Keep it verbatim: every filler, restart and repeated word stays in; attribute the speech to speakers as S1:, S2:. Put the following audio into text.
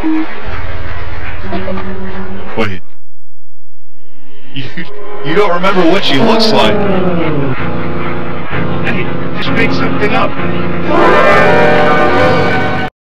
S1: Wait. You, you don't remember what she looks like?
S2: Hey, just make something up.